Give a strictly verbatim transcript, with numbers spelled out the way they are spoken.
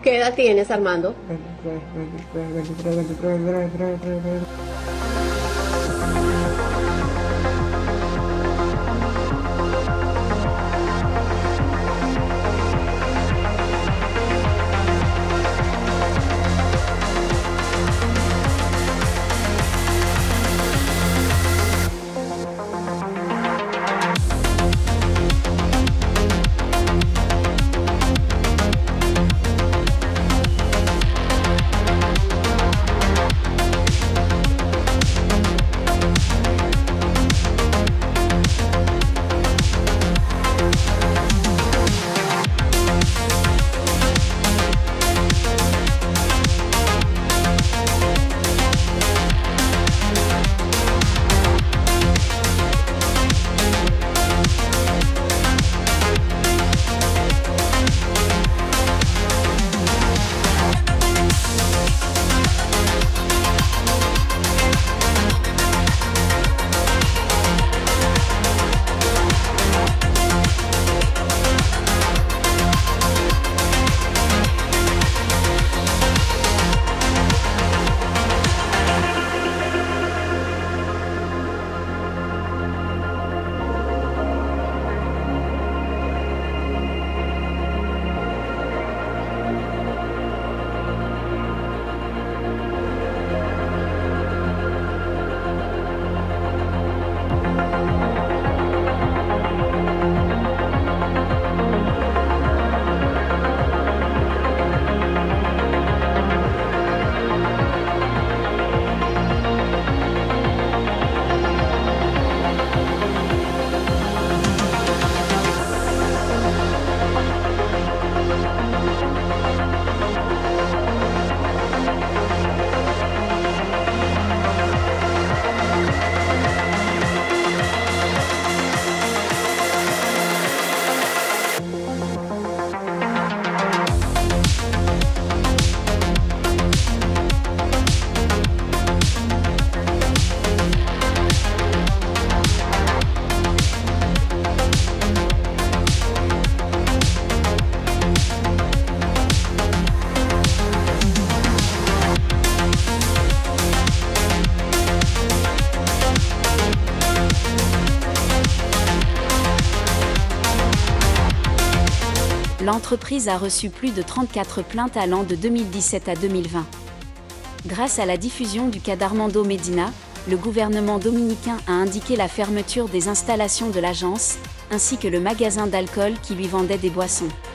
¿Qué edad tienes, Armando? veintitrés, veintitrés, veintitrés, veintitrés, veintitrés. L'entreprise a reçu plus de trente-quatre plaintes allant de deux mille dix-sept à deux mille vingt. Grâce à la diffusion du cas d'Armando Medina, le gouvernement dominicain a indiqué la fermeture des installations de l'agence, ainsi que le magasin d'alcool qui lui vendait des boissons.